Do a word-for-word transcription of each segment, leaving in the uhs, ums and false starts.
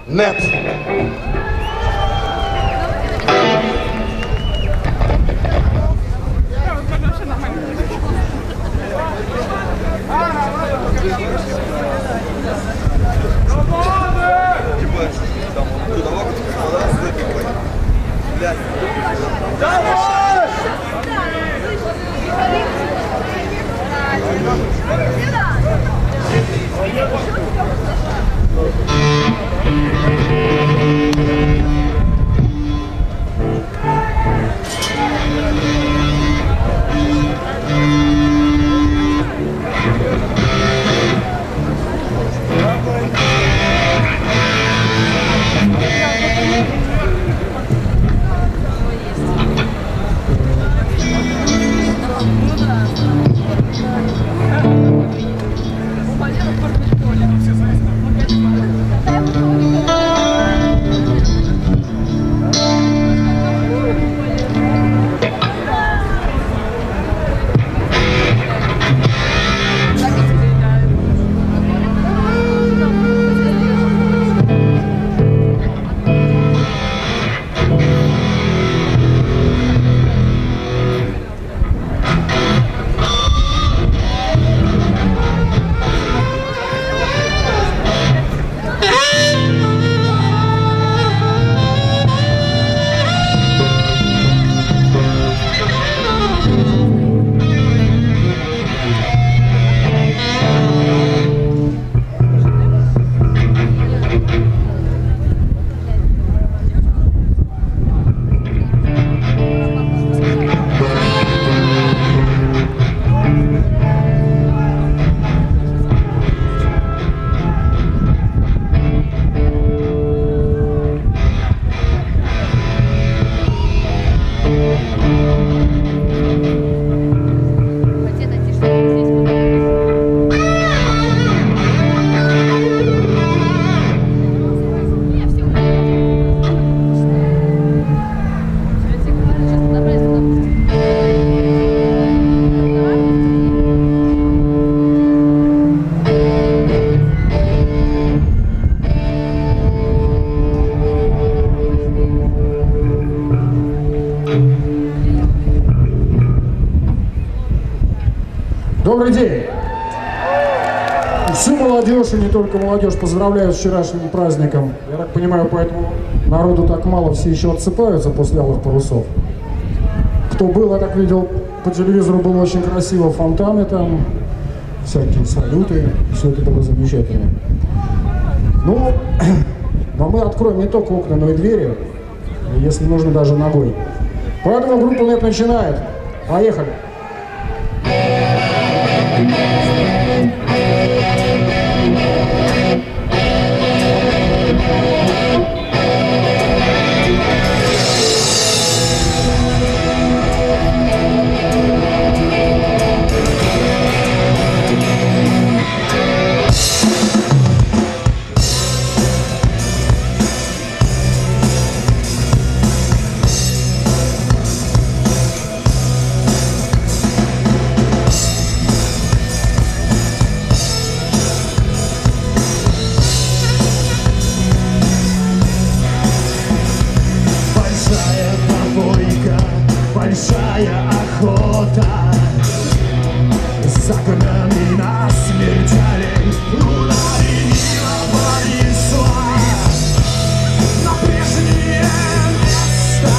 Нет. Добрый день! Всю молодежь, и не только молодежь, поздравляю с вчерашним праздником. Я так понимаю, поэтому народу так мало, все еще отсыпаются после алых парусов. Кто был, я так видел, по телевизору было очень красиво, фонтаны там, всякие салюты, все это было замечательно. Ну, но мы откроем не только окна, но и двери, если нужно, даже ногой. Поэтому группа НЭП начинает. Поехали! Большая охота за горами на смерть ударила, понесла на прежнее место.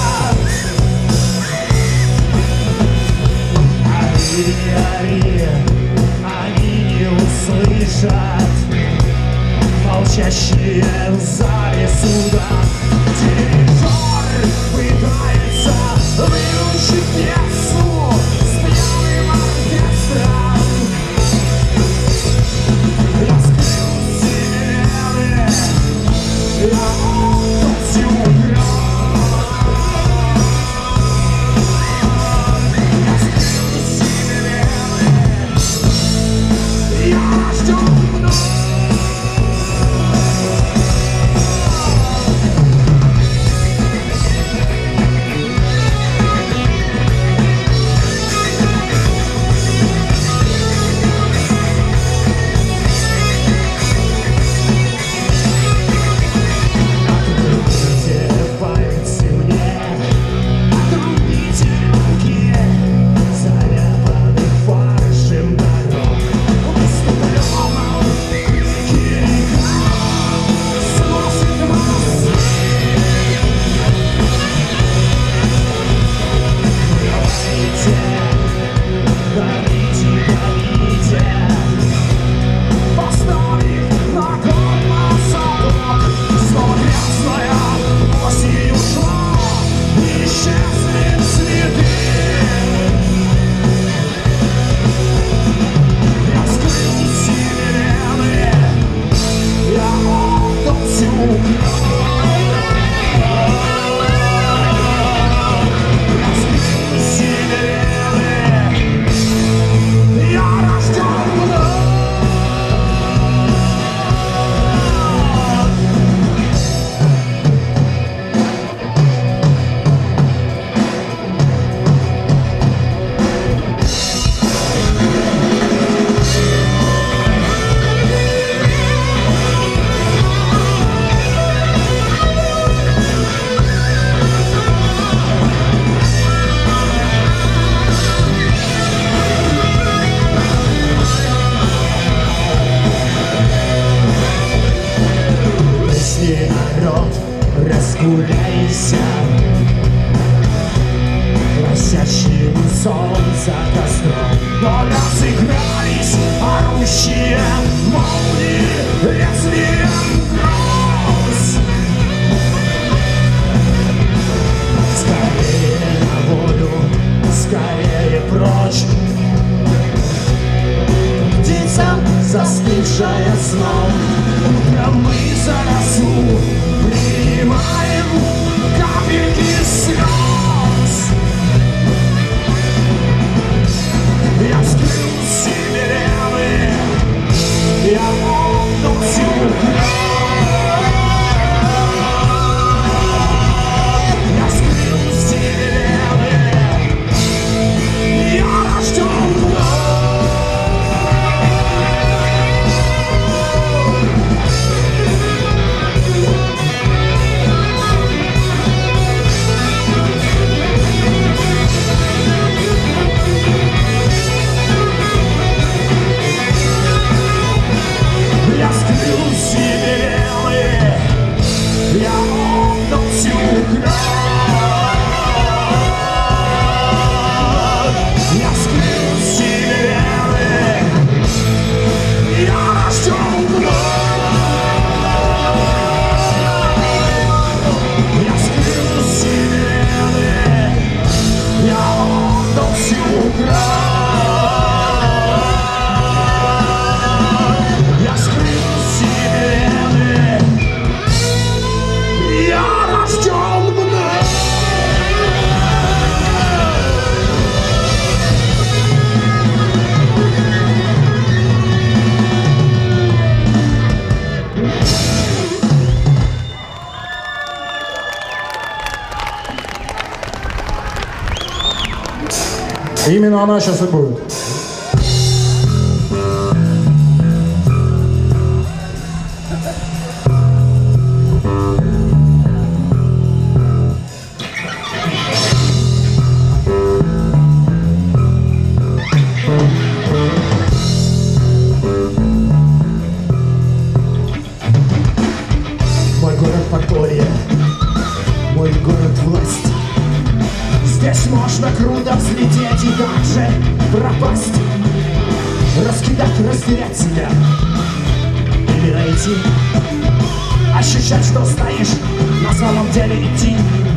Ори, ори, они не услышат молчащие в зале суда. Дирижер пытается выучить пьесу с пьяным оркестром. Я скрыл сирены, я отсюда. Я скрыл сирены, я жду вновь. Разгуляйся просящим солнца костром, но разыгрались орущие молнии лезвием гроз. Скорее на волю, скорее прочь, птицам застывшая сном. Утром мы за росу принимаем капельки слез. Я вскрыл себе раны, я помню всю кровь. Я вскрыл себе раны, я рожден вновь. Я скрыл себе раны, я отдал всю кровь. Я скрыл себе раны, я рожден вновь. Я скрыл себе раны, я отдал всю кровь. Я скрыл себе раны, я рожден вновь. Именно она сейчас и будет. Мой город подполье, мой город власть. Здесь можно круто взлететь и также пропасть, раскидать, растерять себя или найти, ощущать, что стоишь, на самом деле идти.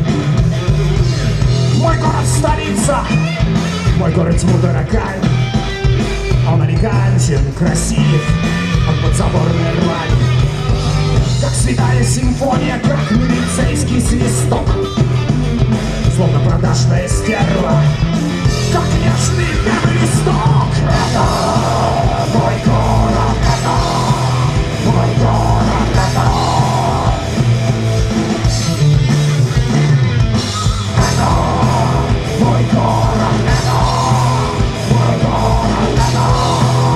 Мой город столица, мой город тьму дорогая. Он элегантен, красив, он подзаборная рвань. Как святая симфония, как милицейский свисток, словно продажная стерва, как нежный белый листок. Это мой город, это мой город, это это мой город, это мой город, это.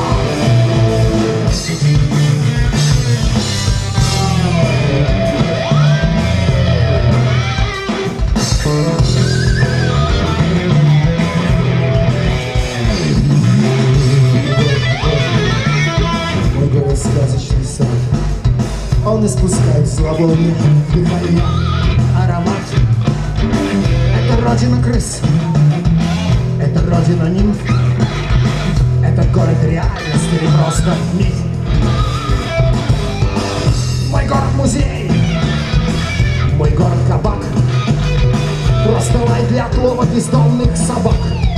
Сказочный сад, он испускает зловоние дыхание, аромат. Это родина крыс, это родина нимф, это город реальности или просто миф. Мой город музей, мой город кабак, просто лай для отлова бездомных собак.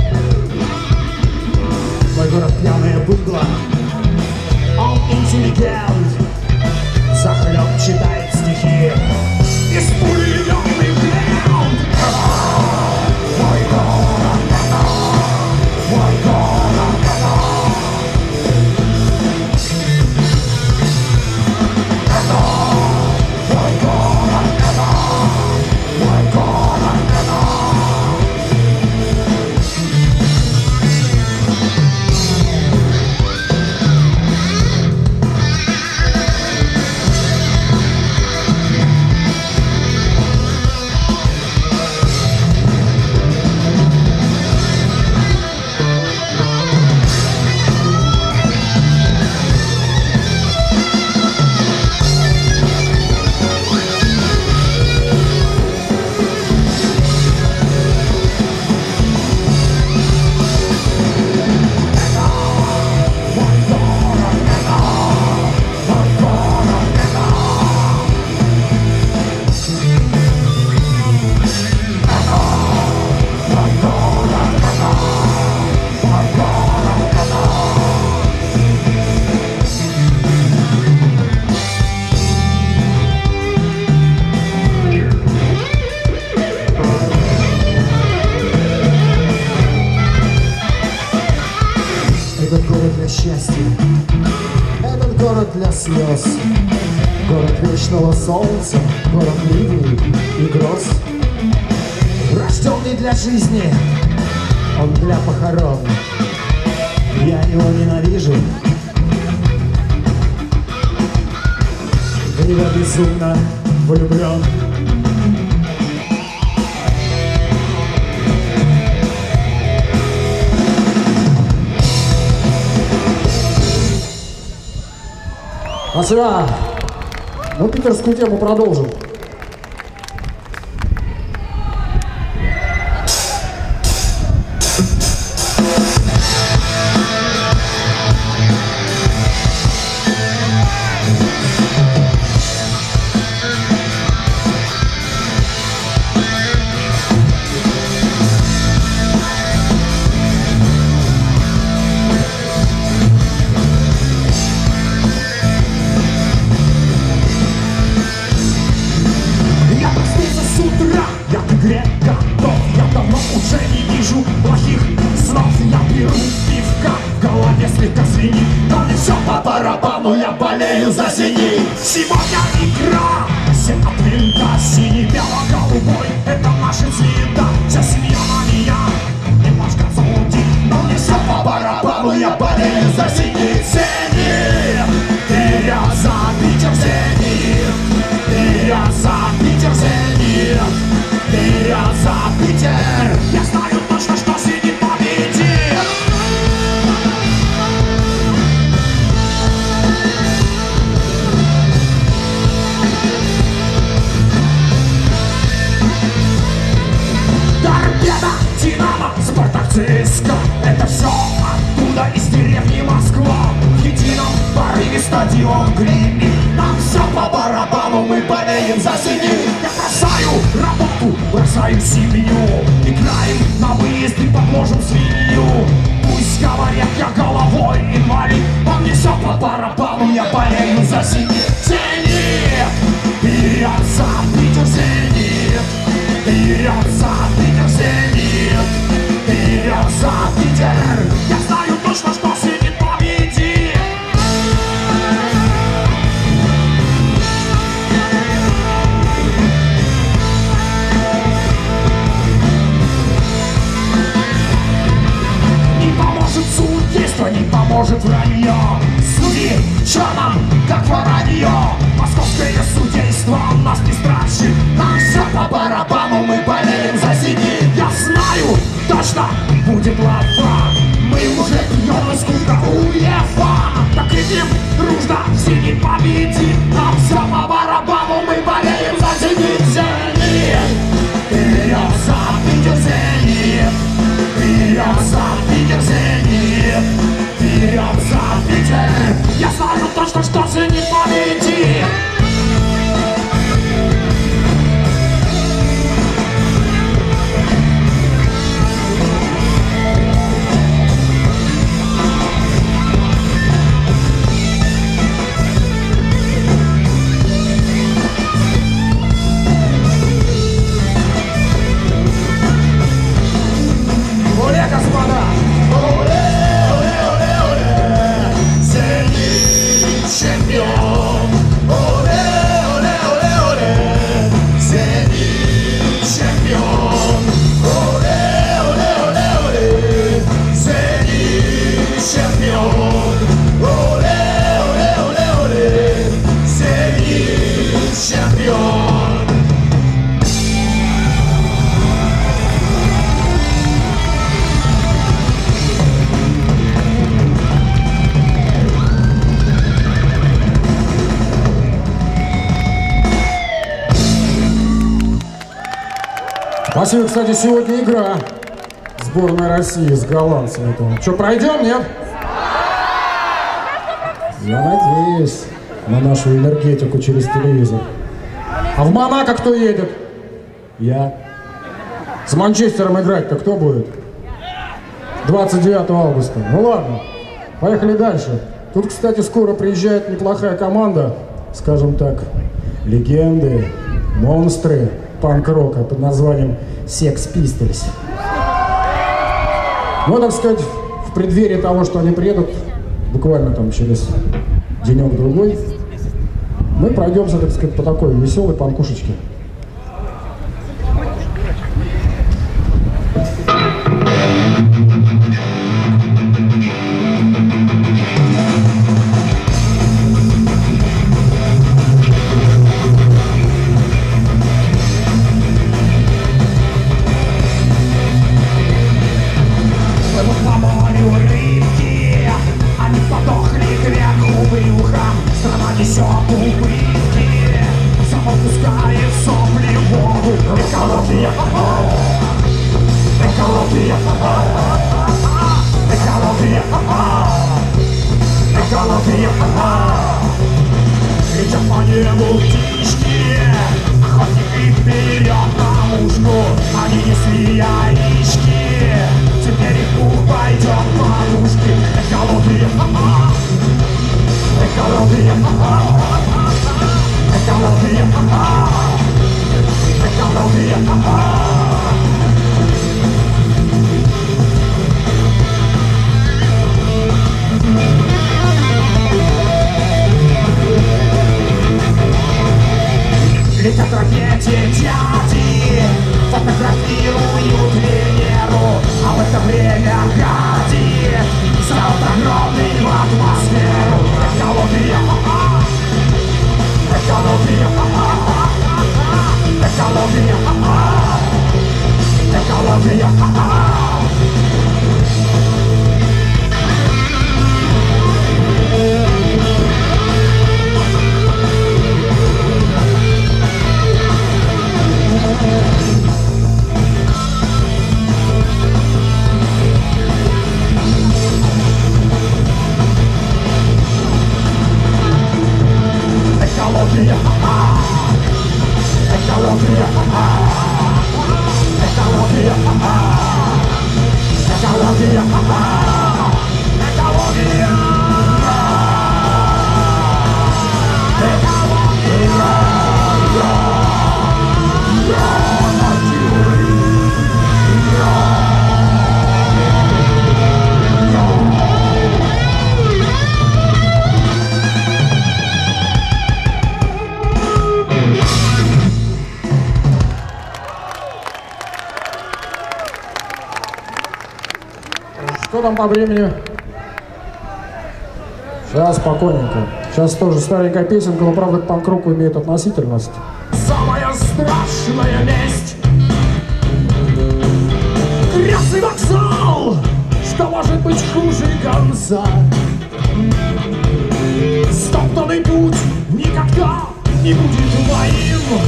Мой город пьяное быдло, он интеллигент, захлеб читает стихи для слез. Город вечного солнца, город ливней и гроз. Рожденный для жизни, он для похорон. Я его ненавижу, в него безумно влюблен. Спасибо. Ну, питерскую тему продолжим. Сегодня игра, все от винта, синий, бело-голубой, это наша звезда. Вся семья на меня немножко замутит, но мне все по барабану, я болею за синий Зенит. Вперед за Питер, Зенит, вперед за Питер, Зенит, вперед за Питер. Я знаю точно, что Зенит победит. Динамо, Спартак, ЦСКА, это все оттуда, из деревни Москва. В едином порыве стадион гремит, нам все по барабану, мы болеем за Зенит. Я бросаю работу, бросаю семью, играем на выезд и подложим свинью. Пусть говорят, я головой инвалид, а мне все по барабану, я болею за Зенит. Зенит, вперед за Питер, Зенит, вперед за Питер, Зенит, вперед за Питер. Я знаю точно, что Зенит победит. Не поможет судейство, не поможет вранье. Суди, чё нам, как воронье? Московское судейство нас не страшит, нам все по барабану, мы болеем за Зенит. Я знаю, точно будет лава, мы уже пьем из кубка УЕФА. Так крикнем дружно, Зенит победит, нам все по барабану, мы болеем за Зенит. Зенит, вперед за Питер, Зенит, вперед за Питер, Зенит, вперед за Питер. Я знаю точно, что Зенит победит. Господа! Оле, оле, оле, оле! Зенит чемпион! Оле, оле, оле, оле! Зенит чемпион! Оле, оле, оле, оле! Зенит чемпион! Оле, оле, оле, оле! Зенит чемпион! Спасибо, кстати, сегодня игра сборной России с голландцами. Что, пройдем, нет? Я надеюсь на нашу энергетику через телевизор. А в Монако кто едет? Я. С Манчестером играть-то кто будет? двадцать девятого августа. Ну ладно, поехали дальше. Тут, кстати, скоро приезжает неплохая команда, скажем так, легенды, монстры панк-рока под названием Sex Pistols. Ну, так сказать, в преддверии того, что они приедут, буквально там через денек-другой, мы пройдемся, так сказать, по такой веселой панкушечке. Летят по небу птички, охотник вперед на мушку. Они несли яички, теперь их пух пойдет подушки. Экология, экология, экология, экология. Летят ракете дяди, фотографируют Венеру, а в это время гадит взрыв огромный в атмосферу. Экология, экология, экология, экология. Экология, экология, экология, экология, Что там по времени? Сейчас, спокойненько. Сейчас тоже старенькая песенка, но правда к панк-року имеет относительность. Самая страшная месть. Грязный вокзал, что может быть хуже конца. Стоптанный путь никогда не будет моим.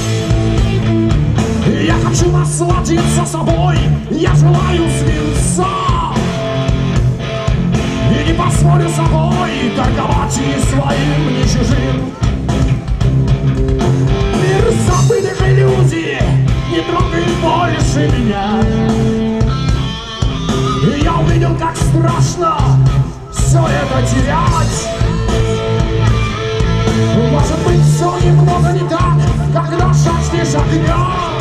Я хочу насладиться собой, я желаю свинца. И не позволю собой торговать ни своим, ни чужим. Мир забытых иллюзий не трогает больше меня. И я увидел, как страшно все это терять. Может быть, все немного не так, когда жаждешь огня.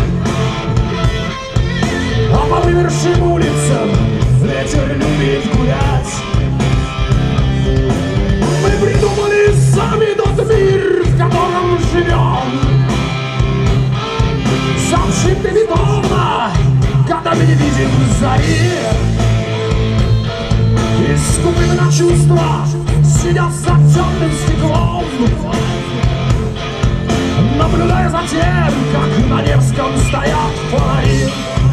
А по вымершим улицам ветер любит гулять. Мы придумали сами тот мир, в котором живем. Замшитый бетона, когда мы не видим зари. И скупые на чувства сидят за темным стеклом, наблюдая за тем, как на Невском стоят фонари.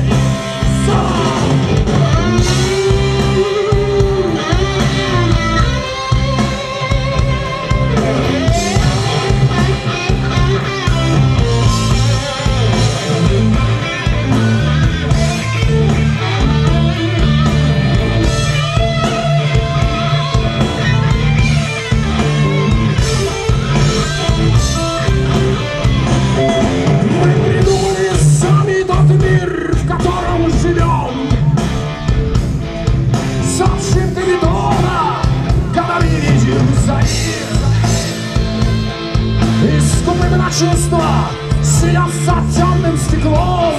Чувства сидят за темным стеклом,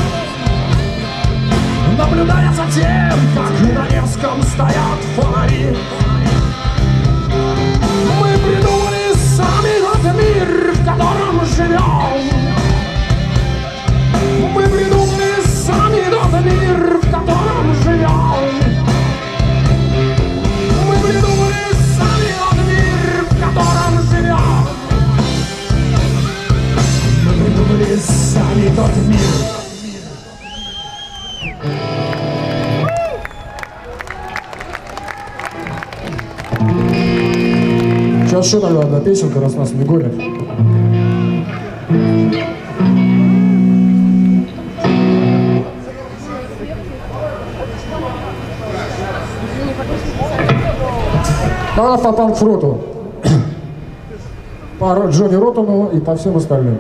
наблюдая за тем, как на Невском стоят фонари. Мы тот мир. Сейчас еще тогда одна песенка, раз нас не гонят. Тогда по панк-фруту. По Джонни Роттону и по всем остальным.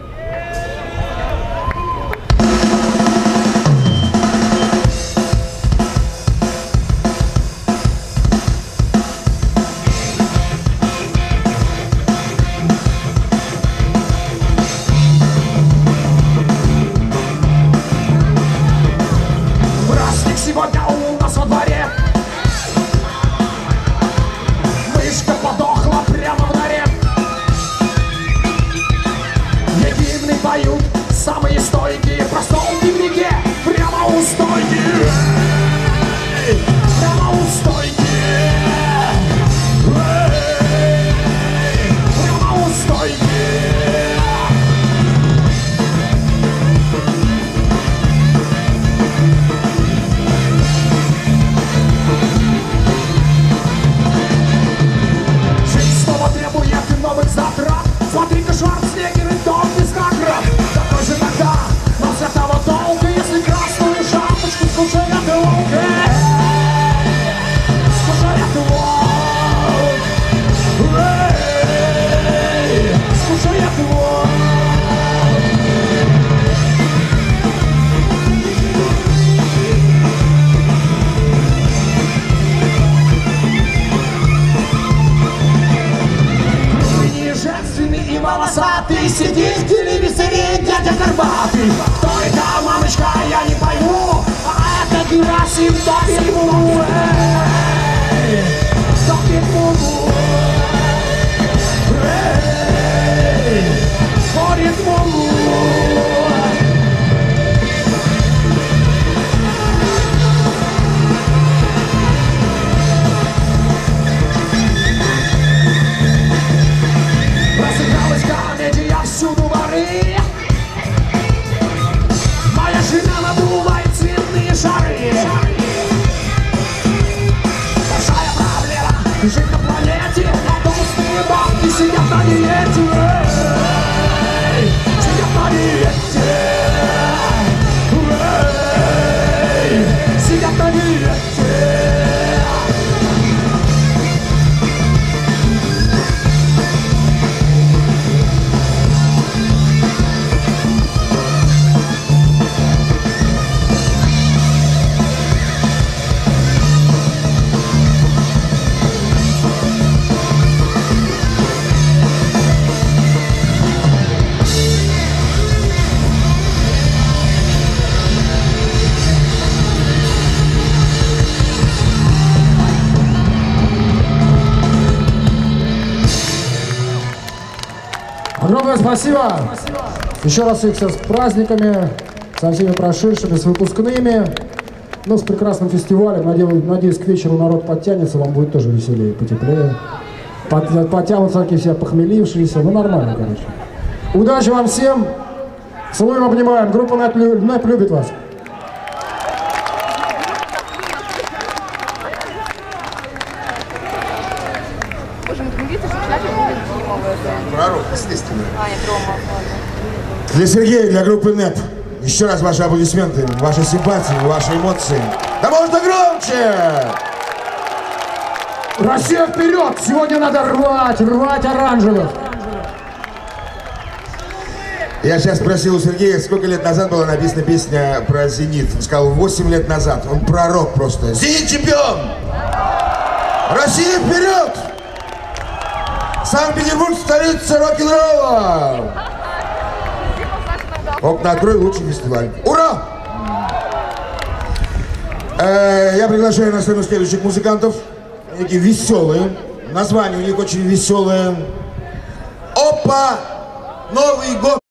Праздник сегодня у нас во дворе. Мышка подохла прямо в норе. Мне гимны поют самые стойкие. В простом дневнике прямо у стойки. Эй, прямо у стойки. Эй, прямо у стойки. Смотри-ка, Шварценеггер и Том Бескакров. Такой же тогда, но с этого долго. Если красную шапочку, слушай, это лук. Слушай, это лук. Слушай, это лук. И волосатый сидит в телевизоре дядя Горбатый. Кто это, мамочка, я не пойму. А это Герасим топит муму. Эй, топит муму. Эй, топит муму. Разыгралась комедия всюду воры. Моя жена надувает цветные шары. Большая проблема жить на планете, а толстые бабки сидят на диете. Эй, сидят на диете. Эй, сидят на диете. Огромное спасибо. спасибо! Еще раз их всех с праздниками, со всеми прошедшими, с выпускными. Ну, с прекрасным фестивалем. Надеюсь, надеюсь, к вечеру народ подтянется, вам будет тоже веселее, потеплее. Под, подтянутся такие все похмелившиеся. Ну, нормально, короче. Удачи вам всем. Целуем, обнимаем. Группа НЭП любит вас. Пророк, естественно. А, нет, Рома. Для Сергея, для группы НЭП. Еще раз ваши аплодисменты, ваши симпатии, ваши эмоции. Да можно громче! Россия вперед! Сегодня надо рвать, рвать оранжевых. Я сейчас спросил у Сергея, сколько лет назад была написана песня про «Зенит». Он сказал, восемь лет назад. Он пророк просто. «Зенит чемпион! Россия вперед! Санкт-Петербург, столица рок-н-ролла! Окна открой, лучший фестиваль. Ура! Э, я приглашаю на сцену следующих музыкантов. Они такие веселые. Название у них очень веселое. Опа! Новый год!